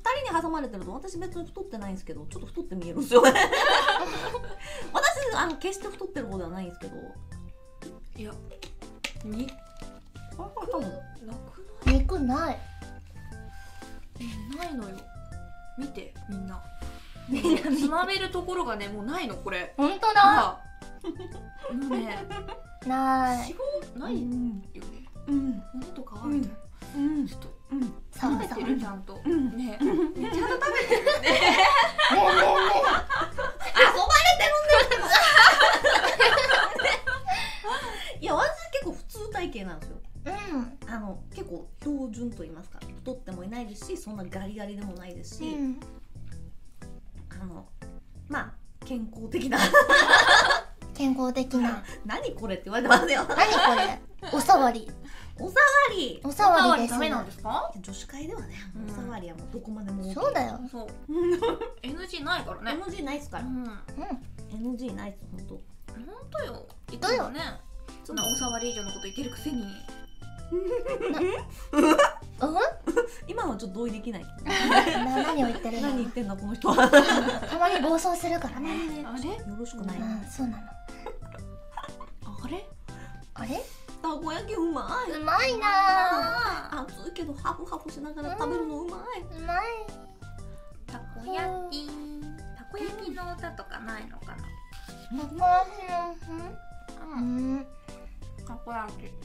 人に挟まれてると私別に太ってないんですけどちょっと太って見えるんですよね私決して太ってる方ではないんですけど、 いや肉ないないのよ。見てみんなつまめるところがねもうないのこれ。 ほんとだ。 もうねない脂肪ないよね。骨とかあるじゃん。ちょっと食べてるちゃんと。ねちゃんと食べてるね。 ねえねえね遊ばれてるんだよいや私結構普通体型なんですよ。結構標準と言いますか、太ってもいないですしそんなガリガリでもないですし、まあ健康的な健康的な何これって言われてますよ。 何これおさわりおさわりおさわりですダメなんですか？ 女子会ではね、おさわりはもうどこまでも OK。 そうだよ。 そう NG ないからね。 NG ないっすから、NG ないっすほんと。 ほんとよ。 言ったよね。そんなおさわり以上のこと言ってるくせに。 今はちょっと同意できない。 何を言ってるの？ 何言ってんだこの人は。 たまに暴走するからね。 あれ？ よろしくない。 そうなの。 あれ？ あれ？ たこ焼きうまい。 うまいな。 熱いけどハフハフしながら食べるのうまい。 うまい。 たこ焼き。たこ焼きの歌とかないのかな。 たこ焼きのたこ焼き。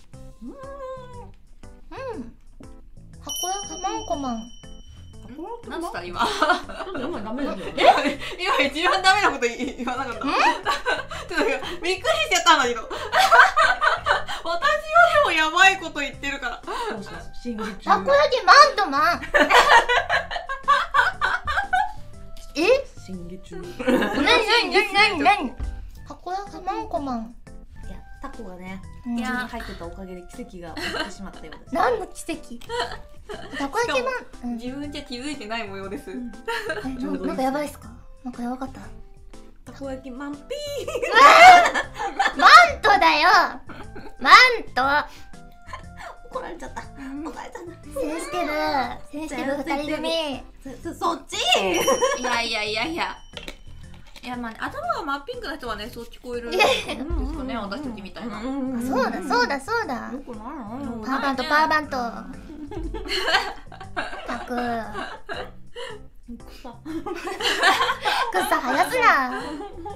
たこ焼きマンコマン。 なんつった今。 今ダメだよ。 今一番ダメなこと言わなかった。ちょっとびっくりしちゃったんだけど。私よりもやばいこと言ってるから。 たこ焼きマンとマン。 審議中。 何たこ焼きマンコマン。 いやタコがね口に入ってたおかげで奇跡が起きてしまったようです。 何の奇跡？たこ焼きマン。 自分じゃ気づいてない模様です。 なんかやばいっすか？なんかやばかった？ たこ焼きマンピマントだよ。マント。 ー。怒られちゃった。怒られちゃった。 センシティブ二人組。 そっち。 いやいやまあね、頭が真っピンクな人はねそう聞こえるんですかね、私たちみたいな。 そうだ。 よくないの？ パーバント。たく。草生やすな。